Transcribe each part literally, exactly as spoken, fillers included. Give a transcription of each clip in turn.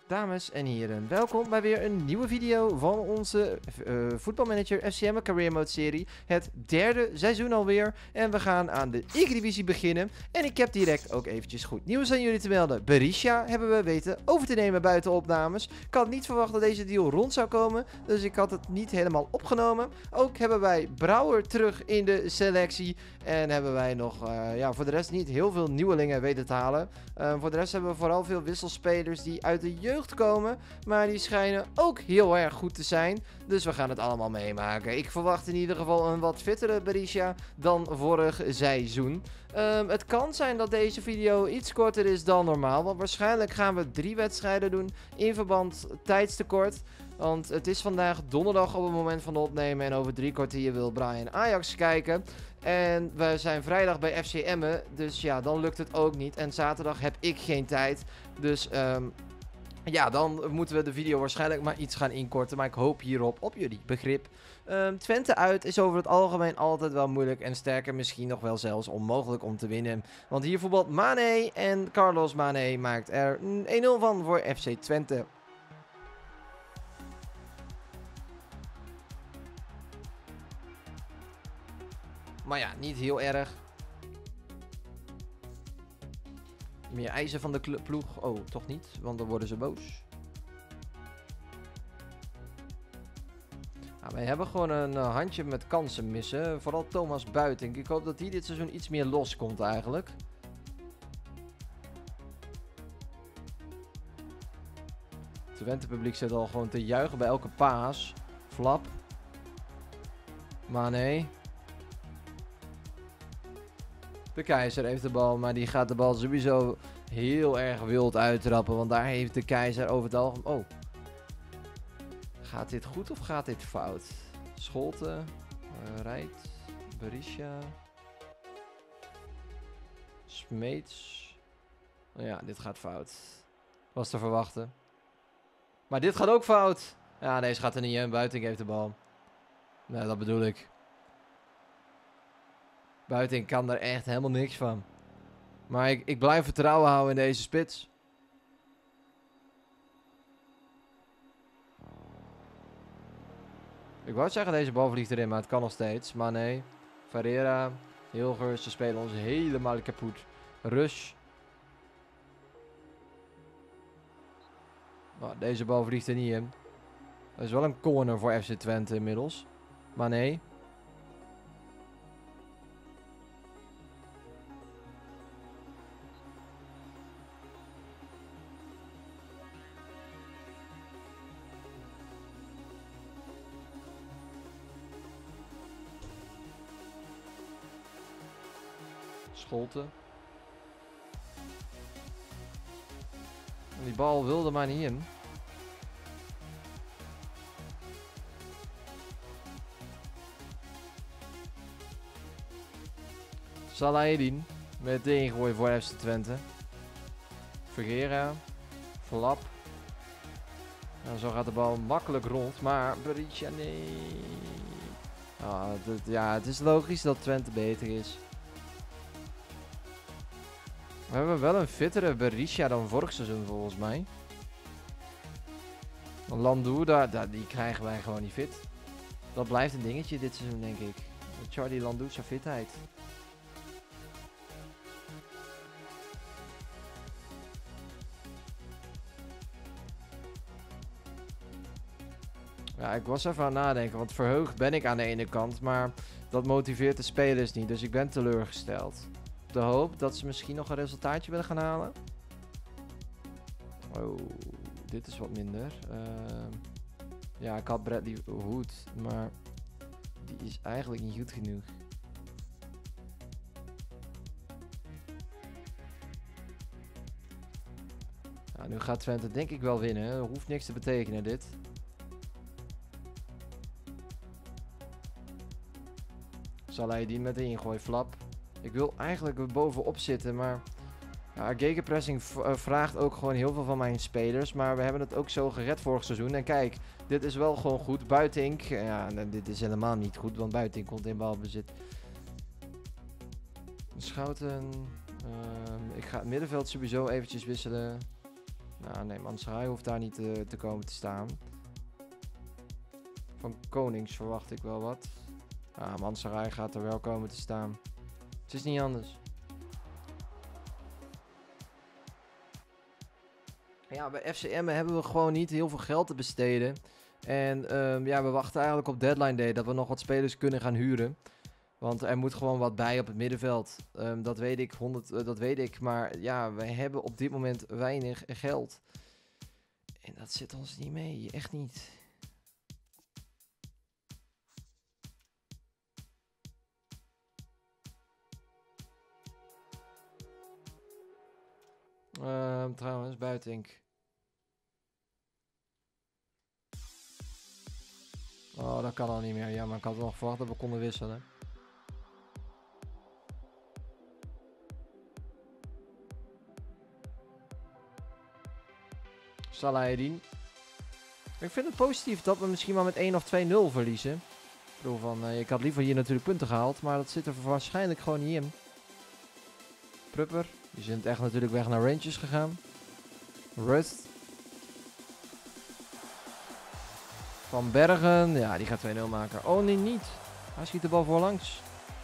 Dames en heren, welkom bij weer een nieuwe video van onze uh, voetbalmanager F C M Career Mode serie. Het derde seizoen alweer en we gaan aan de Eredivisie beginnen. En ik heb direct ook eventjes goed nieuws aan jullie te melden. Berisha hebben we weten over te nemen buiten opnames. Ik had niet verwacht dat deze deal rond zou komen, dus ik had het niet helemaal opgenomen. Ook hebben wij Brouwer terug in de selectie en hebben wij nog uh, ja, voor de rest niet heel veel nieuwelingen weten te halen. Uh, voor de rest hebben we vooral veel wisselspelers die uit de jeugd komen, maar die schijnen ook heel erg goed te zijn. Dus we gaan het allemaal meemaken. Ik verwacht in ieder geval een wat fittere Berisha dan vorig seizoen. Um, het kan zijn dat deze video iets korter is dan normaal, want waarschijnlijk gaan we drie wedstrijden doen in verband tijdstekort. Want het is vandaag donderdag op het moment van de opnemen en over drie kwartier wil Brian Ajax kijken. En we zijn vrijdag bij F C Emmen, dus ja, dan lukt het ook niet. En zaterdag heb ik geen tijd, dus um, ja, dan moeten we de video waarschijnlijk maar iets gaan inkorten. Maar ik hoop hierop op jullie begrip. Um, Twente uit is over het algemeen altijd wel moeilijk en sterker misschien nog wel zelfs onmogelijk om te winnen. Want hier voetbalt Mane en Carlos Mane maakt er een nul van voor F C Twente. Maar ja, niet heel erg. Meer eisen van de ploeg. Oh, toch niet, want dan worden ze boos. Nou, wij hebben gewoon een uh, handje met kansen missen. Vooral Thomas Buitink. Ik hoop dat hij dit seizoen iets meer loskomt eigenlijk. Het Twente publiek zit al gewoon te juichen bij elke paas. Flap. Mane. De Keizer heeft de bal, maar die gaat de bal sowieso heel erg wild uittrappen. Want daar heeft de Keizer over het algemeen... Oh. Gaat dit goed of gaat dit fout? Scholten. Uh, Rijt. Berisha. Smeets. Oh ja, dit gaat fout. Was te verwachten. Maar dit gaat ook fout. Ja, deze gaat er niet in. Buitink heeft de bal. Nee, dat bedoel ik. Buitink kan er echt helemaal niks van. Maar ik, ik blijf vertrouwen houden in deze spits. Ik wou zeggen deze bal vliegt erin, maar het kan nog steeds. Maar nee. Ferreira. Hilgers. Ze spelen ons helemaal kapot. Rush. Nou, deze bal vliegt er niet in. Dat is wel een corner voor F C Twente inmiddels. Maar nee. Scholten. En die bal wilde maar niet in. Salahedin met de ingooi voor F C Twente. Vergera. Flap. En zo gaat de bal makkelijk rond. Maar Berisha, nee. Ah, dat, ja, het is logisch dat Twente beter is. We hebben wel een fittere Berisha dan vorig seizoen volgens mij. Landu, daar, daar, die krijgen wij gewoon niet fit. Dat blijft een dingetje dit seizoen, denk ik. Charlie Landu zijn fitheid. Ja, ik was even aan het nadenken, want verheugd ben ik aan de ene kant, maar dat motiveert de spelers niet, dus ik ben teleurgesteld. De hoop dat ze misschien nog een resultaatje willen gaan halen. Oh, dit is wat minder. Uh, ja, ik had Bradley Hood, maar die is eigenlijk niet goed genoeg. Nou, nu gaat Twente denk ik wel winnen. Hoeft niks te betekenen dit. Salahedin met de ingooi, Flap. Ik wil eigenlijk bovenop zitten, maar ja, gegenpressing vraagt ook gewoon heel veel van mijn spelers. Maar we hebben het ook zo gered vorig seizoen. En kijk, dit is wel gewoon goed. Buitink, ja, dit is helemaal niet goed, want Buitink komt in balbezit. Schouten, uh, ik ga het middenveld sowieso eventjes wisselen. Nou, nee, Mansarai hoeft daar niet uh, te komen te staan. Van Konings verwacht ik wel wat. Ah, Mansarai gaat er wel komen te staan. Het is niet anders. Ja, bij F C Emmen hebben we gewoon niet heel veel geld te besteden. En um, ja, we wachten eigenlijk op deadline day dat we nog wat spelers kunnen gaan huren. Want er moet gewoon wat bij op het middenveld. Um, dat weet ik, honderd, uh, dat weet ik. Maar ja, wij hebben op dit moment weinig geld. En dat zit ons niet mee, echt niet. Um, trouwens, Buitink. Oh, dat kan al niet meer. Ja, maar ik had nog verwacht dat we konden wisselen. Salahedin. Ik vind het positief dat we misschien maar met één of twee nul verliezen. Ik bedoel van, uh, ik had liever hier natuurlijk punten gehaald, maar dat zit er waarschijnlijk gewoon niet in. Prupper, die zijn echt natuurlijk weg naar Rangers gegaan. Rust. Van Bergen, ja, die gaat twee nul maken. Oh nee, niet. Hij schiet de bal voorlangs.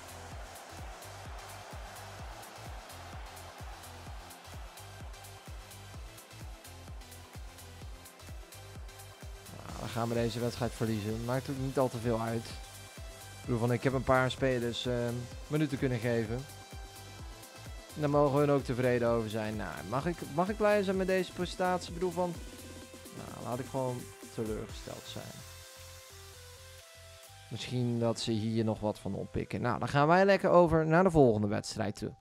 Nou, dan gaan we deze wedstrijd verliezen. Maakt ook niet al te veel uit. Ik bedoel van, ik heb een paar spelers uh, minuten kunnen geven. En daar mogen we ook tevreden over zijn. Nou, mag ik, mag ik blij zijn met deze prestatie? Ik bedoel van, nou, laat ik gewoon teleurgesteld zijn. Misschien dat ze hier nog wat van oppikken. Nou, dan gaan wij lekker over naar de volgende wedstrijd toe.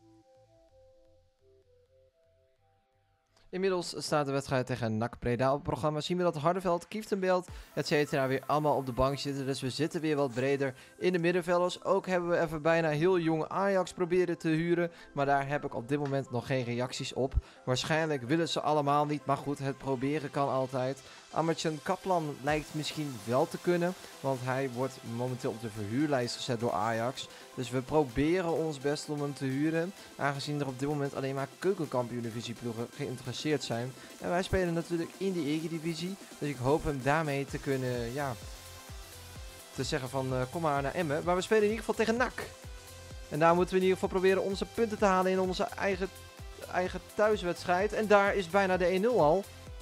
Inmiddels staat de wedstrijd tegen N A C Breda op het programma. Zien we dat Hardenveld, Kieftenbelt, et cetera weer allemaal op de bank zitten. Dus we zitten weer wat breder in de middenvelders. Ook hebben we even bijna heel jong Ajax proberen te huren. Maar daar heb ik op dit moment nog geen reacties op. Waarschijnlijk willen ze allemaal niet. Maar goed, het proberen kan altijd. Amertjan Kaplan lijkt misschien wel te kunnen. Want hij wordt momenteel op de verhuurlijst gezet door Ajax. Dus we proberen ons best om hem te huren. Aangezien er op dit moment alleen maar keukenkampioen-divisieploegen geïnteresseerd zijn. En wij spelen natuurlijk in de Eredivisie. Dus ik hoop hem daarmee te kunnen, ja, te zeggen van uh, kom maar naar Emmen. Maar we spelen in ieder geval tegen N A C. En daar moeten we in ieder geval proberen onze punten te halen in onze eigen, eigen thuiswedstrijd. En daar is bijna de één nul al.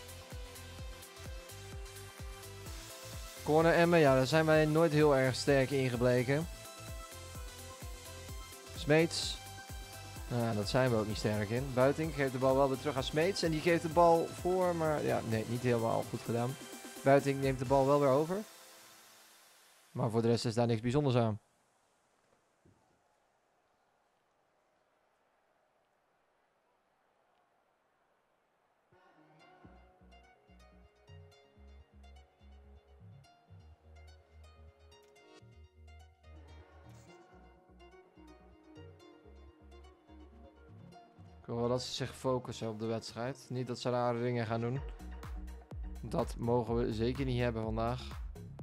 Corner Emmen, ja, daar zijn wij nooit heel erg sterk in gebleken. Smeets. Nou, dat zijn we ook niet sterk in. Buitink geeft de bal wel weer terug aan Smeets. En die geeft de bal voor, maar ja, nee, niet helemaal goed gedaan. Buitink neemt de bal wel weer over. Maar voor de rest is daar niks bijzonders aan. Ik wil wel dat ze zich focussen op de wedstrijd. Niet dat ze rare dingen gaan doen. Dat mogen we zeker niet hebben vandaag.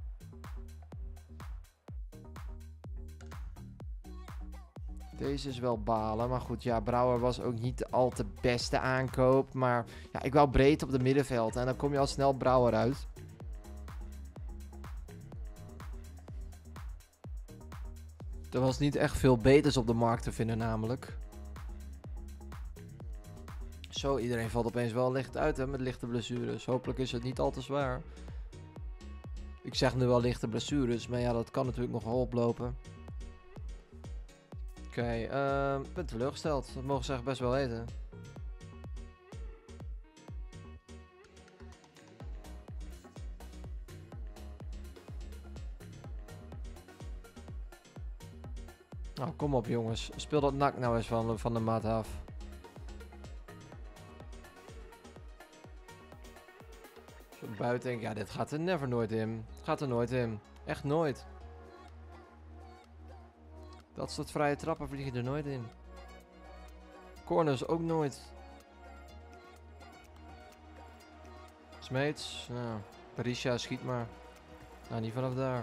Deze is wel balen. Maar goed, ja, Brouwer was ook niet de al te beste aankoop. Maar ja, ik wou breed op de middenveld. En dan kom je al snel Brouwer uit. Er was niet echt veel beters op de markt te vinden namelijk. Zo, iedereen valt opeens wel licht uit hè, met lichte blessures. Hopelijk is het niet al te zwaar. Ik zeg nu wel lichte blessures, maar ja, dat kan natuurlijk nog wel oplopen. Oké, okay, uh, ik ben teleurgesteld. Dat mogen ze echt best wel weten. Nou, kom op jongens. Speel dat N A C nou eens van, van de mat af. Buiten, ja, dit gaat er never nooit in. Het gaat er nooit in. Echt nooit. Dat soort vrije trappen vliegen er nooit in. Corners ook nooit. Smeets. Nou, Berisha schiet maar. Nou, niet vanaf daar.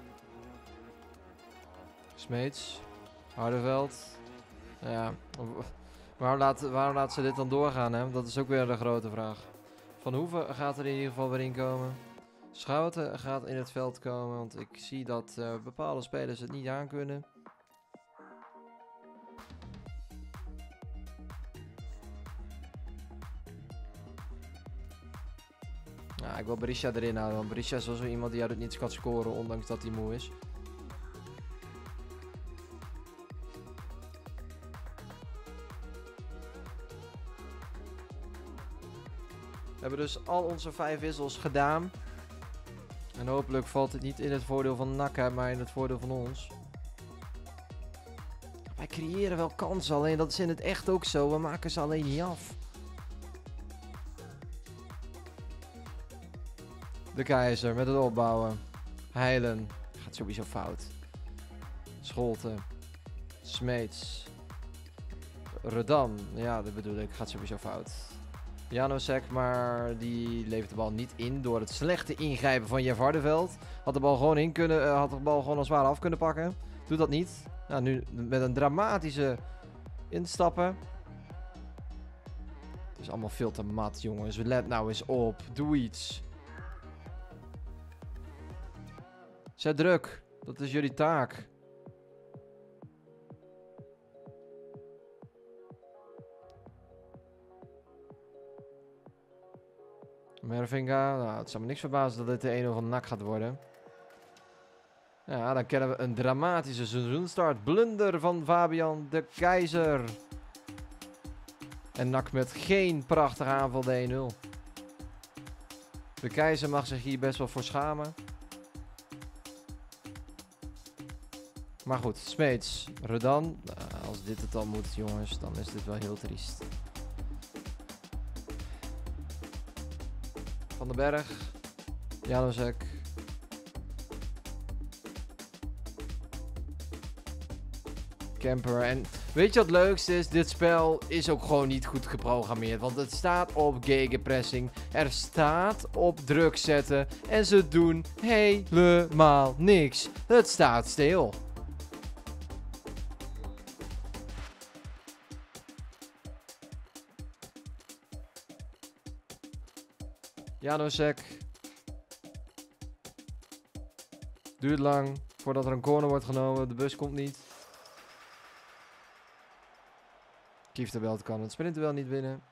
Smeets. Hardenveld. Ja. Waarom laat, waarom laat ze dit dan doorgaan, hè? Dat is ook weer de grote vraag. Van Hoeven gaat er in ieder geval weer in komen. Schouten gaat in het veld komen, want ik zie dat uh, bepaalde spelers het niet aankunnen. Nou, ik wil Berisha erin houden, want Berisha is wel zo iemand die uit het niets kan scoren, ondanks dat hij moe is. We hebben dus al onze vijf wissels gedaan. En hopelijk valt het niet in het voordeel van N A C, maar in het voordeel van ons. Wij creëren wel kansen, alleen dat is in het echt ook zo. We maken ze alleen niet af. De Keizer met het opbouwen. Heilen. Gaat sowieso fout. Scholten. Smeets. Redan. Ja, dat bedoel ik. Gaat sowieso fout. Janusek, maar die levert de bal niet in door het slechte ingrijpen van Jeff Hardenveld. Had de bal gewoon in kunnen, uh, had de bal gewoon als het ware af kunnen pakken. Doet dat niet. Nou, nu met een dramatische instappen. Het is allemaal veel te mat, jongens. Let nou eens op. Doe iets. Zet druk. Dat is jullie taak. Mervinga, nou, het zou me niks verbazen dat dit de een van N A C gaat worden. Ja, dan kennen we een dramatische seizoenstart. Blunder van Fabian de Keizer. En N A C met geen prachtige aanval de een nul. De Keizer mag zich hier best wel voor schamen. Maar goed, Smeets, Redan. Nou, als dit het dan moet, jongens, dan is dit wel heel triest. Van den Berg. Janusek. Kemper. En weet je wat het leukste is? Dit spel is ook gewoon niet goed geprogrammeerd. Want het staat op gegenpressing. Er staat op druk zetten. En ze doen helemaal niks. Het staat stil. Janusek. Duurt lang voordat er een corner wordt genomen. De bus komt niet. Kieftenbelt kan het sprinten wel niet winnen.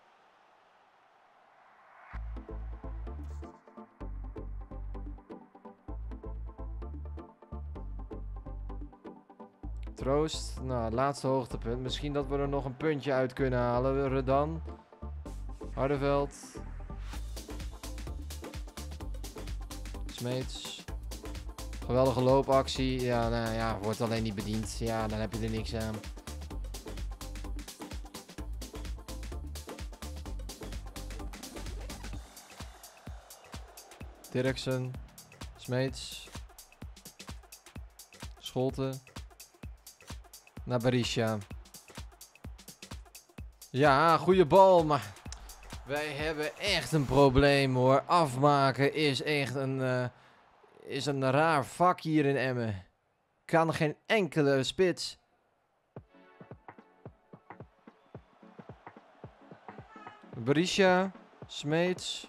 Troost. Nou, laatste hoogtepunt. Misschien dat we er nog een puntje uit kunnen halen. Redan. Hardenveld. Smeets. Geweldige loopactie. Ja, nou ja, wordt alleen niet bediend. Ja, dan heb je er niks aan. Dirksen. Smeets. Scholten. Naar Berisha. Ja, goede bal, maar wij hebben echt een probleem hoor. Afmaken is echt een, uh, is een raar vak hier in Emmen. Kan geen enkele spits. Berisha. Smeets.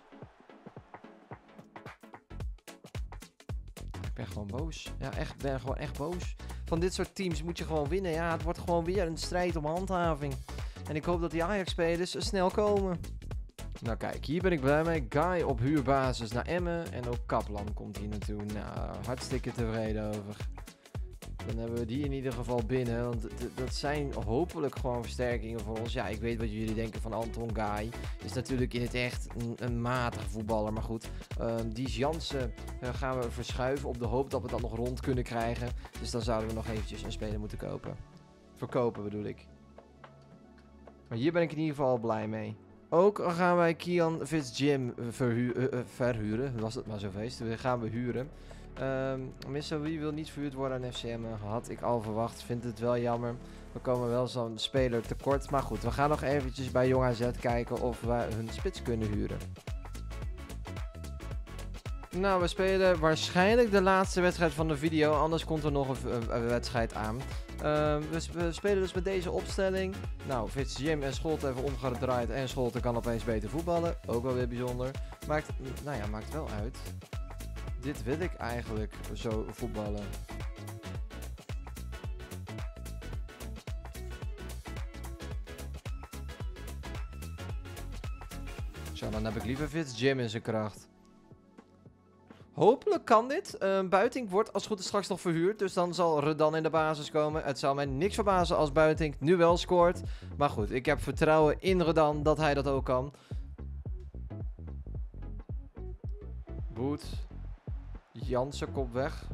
Ik ben gewoon boos. Ja, echt, ben gewoon echt boos. Van dit soort teams moet je gewoon winnen. Ja, het wordt gewoon weer een strijd om handhaving. En ik hoop dat die Ajax-spelers snel komen. Nou kijk, hier ben ik blij mee. Guy op huurbasis naar Emmen. En ook Kaplan komt hier naartoe. Nou, hartstikke tevreden over. Dan hebben we die in ieder geval binnen. Want dat zijn hopelijk gewoon versterkingen voor ons. Ja, ik weet wat jullie denken van Anton Guy. Is natuurlijk in het echt een, een matige voetballer. Maar goed, uh, die Jansen uh, gaan we verschuiven op de hoop dat we dat nog rond kunnen krijgen. Dus dan zouden we nog eventjes een speler moeten kopen. Verkopen bedoel ik. Maar hier ben ik in ieder geval blij mee. Ook gaan wij Kian Fitzjim verhu uh, uh, verhuren. Was het maar zo feest. We gaan we huren. Um, Mister Wie wil niet verhuurd worden aan F C M. Had ik al verwacht. Vind het wel jammer. We komen wel zo'n speler tekort. Maar goed, we gaan nog eventjes bij Jong A Z kijken of we hun spits kunnen huren. Nou, we spelen waarschijnlijk de laatste wedstrijd van de video. Anders komt er nog een, een, een wedstrijd aan. we, sp we spelen dus met deze opstelling. Nou, Fitz Jim en Scholte even omgedraaid. En Scholte kan opeens beter voetballen. Ook wel weer bijzonder. Maakt, nou ja, maakt wel uit. Dit wil ik eigenlijk zo voetballen. Zo, dan heb ik liever Fitz Jim in zijn kracht. Hopelijk kan dit. Uh, Buitink wordt als het goed is straks nog verhuurd. Dus dan zal Redan in de basis komen. Het zou mij niks verbazen als Buitink nu wel scoort. Maar goed, ik heb vertrouwen in Redan dat hij dat ook kan. Boet. Jansen kop weg.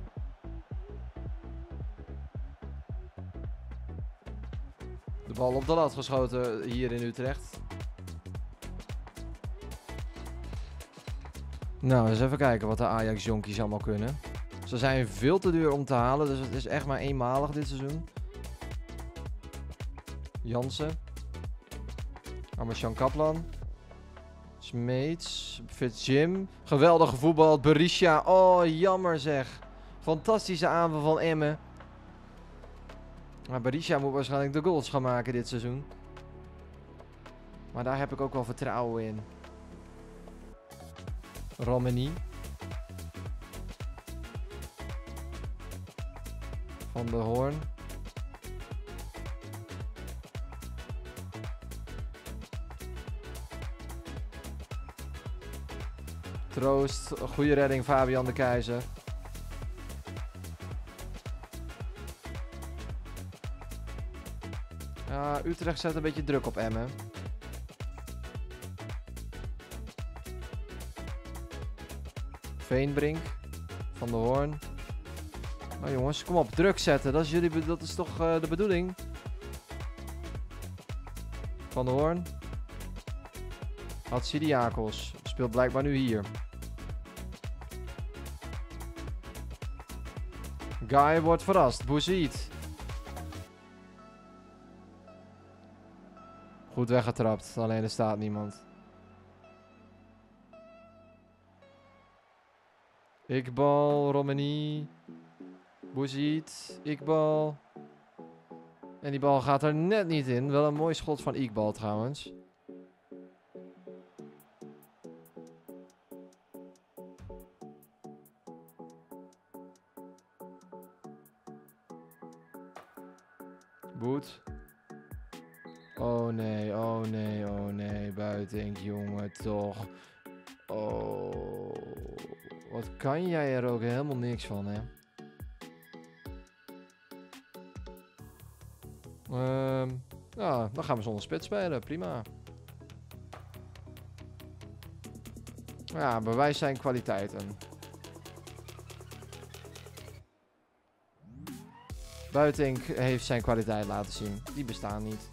De bal op de lat geschoten hier in Utrecht. Nou, eens even kijken wat de Ajax-jonkies allemaal kunnen. Ze zijn veel te duur om te halen, dus het is echt maar eenmalig dit seizoen. Jansen. Armand-Jan Kaplan. Smeets. Fitz Jim. Geweldige voetbal. Berisha. Oh, jammer zeg. Fantastische aanval van Emmen. Maar Berisha moet waarschijnlijk de goals gaan maken dit seizoen. Maar daar heb ik ook wel vertrouwen in. Romani. Van de Hoorn. Troost. Goede redding Fabian de Keizer. Ja, Utrecht zet een beetje druk op Emmen. Veenbrink. Van de Hoorn. Nou jongens, kom op. Druk zetten. Dat is, jullie, dat is toch uh, de bedoeling. Van de Hoorn. Hatsidiakos. Speelt blijkbaar nu hier. Guy wordt verrast. Bouzid. Goed weggetrapt. Alleen er staat niemand. Iqbal, Romani, Bouzid, Iqbal. En die bal gaat er net niet in. Wel een mooi schot van Iqbal trouwens. Boet. Oh nee, oh nee, oh nee. Buitink, jongen, toch. Oh. Wat kan jij er ook helemaal niks van, hè? Um, ja, dan gaan we zonder spits spelen. Prima. Ja, bewijs zijn kwaliteiten. Buitink heeft zijn kwaliteit laten zien. Die bestaan niet.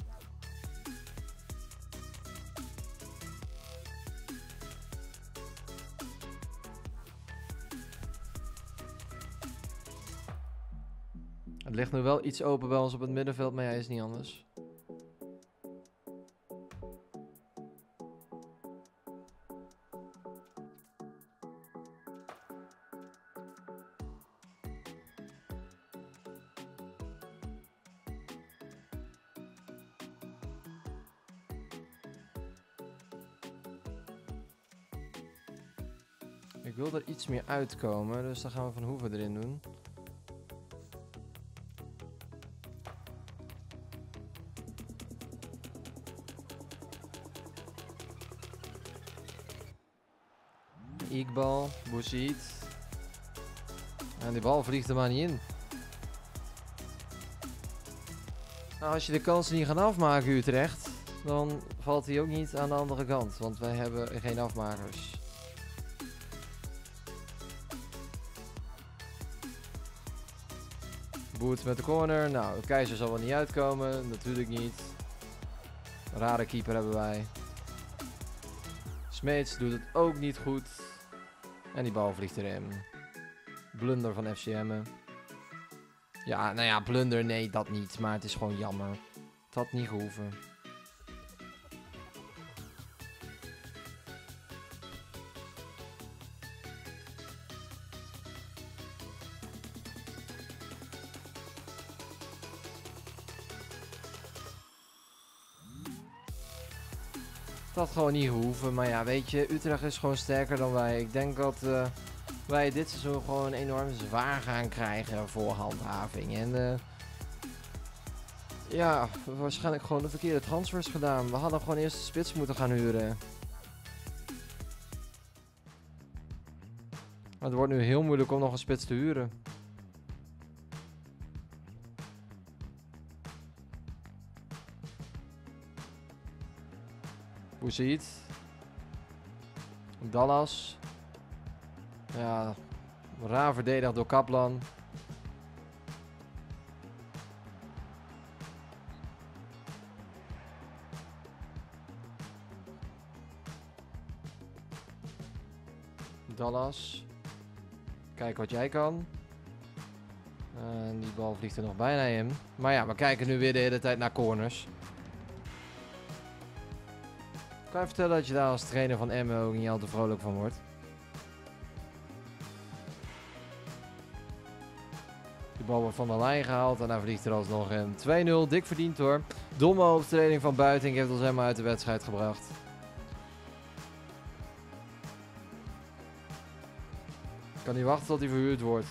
Het ligt nu wel iets open bij ons op het middenveld, maar hij is niet anders. Ik wil er iets meer uitkomen, dus dan gaan we Van Hoeven erin doen. Iqbal, Bouzid. En die bal vliegt er maar niet in. Nou, als je de kansen niet gaat afmaken, Utrecht, dan valt hij ook niet aan de andere kant. Want wij hebben geen afmakers. Boet met de corner. Nou, de Keizer zal wel niet uitkomen. Natuurlijk niet. Een rare keeper hebben wij. Smeets doet het ook niet goed. En die bal vliegt erin. Blunder van F C Emmen. Ja, nou ja, blunder, nee, dat niet. Maar het is gewoon jammer. Het had niet gehoeven. Dat gewoon niet hoeven. Maar ja, weet je, Utrecht is gewoon sterker dan wij. Ik denk dat uh, wij dit seizoen gewoon enorm zwaar gaan krijgen voor handhaving. En uh, ja, waarschijnlijk gewoon de verkeerde transfers gedaan. We hadden gewoon eerst de spits moeten gaan huren. Maar het wordt nu heel moeilijk om nog een spits te huren. Hoe ziet? Dallas. Ja, raar verdedigd door Kaplan. Dallas. Kijk wat jij kan. En die bal vliegt er nog bijna in. Maar ja, we kijken nu weer de hele tijd naar corners. Ik kan je vertellen dat je daar als trainer van Emmen ook niet al te vrolijk van wordt. De bal wordt van de lijn gehaald en daar vliegt er alsnog een twee nul. Dik verdiend hoor. Domme overtreding van Buiting heeft ons helemaal uit de wedstrijd gebracht. Ik kan niet wachten tot hij verhuurd wordt.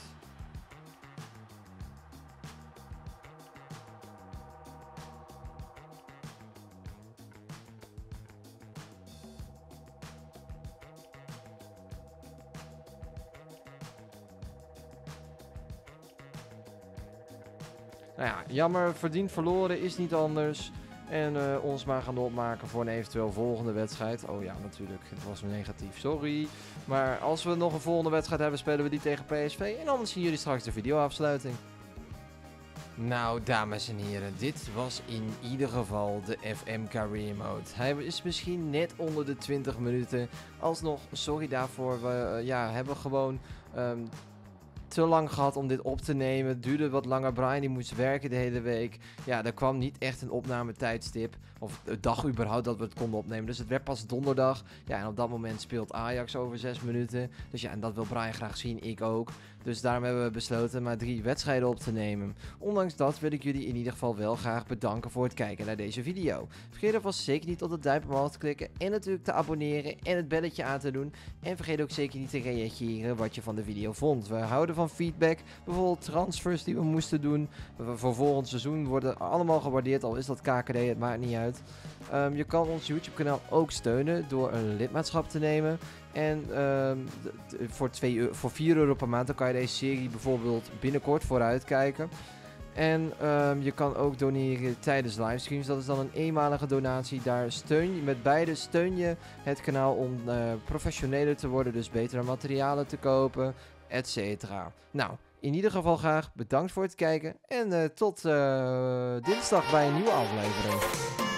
Nou ja, jammer, verdiend verloren is niet anders. En uh, ons maar gaan opmaken voor een eventueel volgende wedstrijd. Oh ja, natuurlijk, het was negatief, sorry. Maar als we nog een volgende wedstrijd hebben, spelen we die tegen P S V. En anders zien jullie straks de videoafsluiting. Nou, dames en heren, dit was in ieder geval de F M Career Mode. Hij is misschien net onder de twintig minuten. Alsnog, sorry daarvoor, we uh, ja, hebben gewoon... Um, te lang gehad om dit op te nemen. Het duurde wat langer. Brian die moest werken de hele week. Ja, er kwam niet echt een opnametijdstip. Of de dag überhaupt dat we het konden opnemen. Dus het werd pas donderdag. Ja, en op dat moment speelt Ajax over zes minuten. Dus ja, en dat wil Brian graag zien. Ik ook. Dus daarom hebben we besloten maar drie wedstrijden op te nemen. Ondanks dat wil ik jullie in ieder geval wel graag bedanken voor het kijken naar deze video. Vergeet alvast zeker niet op het duimpje omhoog te klikken. En natuurlijk te abonneren en het belletje aan te doen. En vergeet ook zeker niet te reageren wat je van de video vond. We houden van feedback. Bijvoorbeeld transfers die we moesten doen. Voor volgend seizoen worden allemaal gewaardeerd. Al is dat K K D, het maakt niet uit. Um, je kan ons YouTube kanaal ook steunen door een lidmaatschap te nemen. En um, voor, twee euro, voor vier euro per maand dan kan je deze serie bijvoorbeeld binnenkort vooruitkijken. En um, je kan ook doneren tijdens livestreams. Dat is dan een eenmalige donatie. Daar steun je, met beide steun je het kanaal om uh, professioneler te worden. Dus betere materialen te kopen, et cetera. Nou, in ieder geval graag bedankt voor het kijken. En uh, tot uh, dinsdag bij een nieuwe aflevering.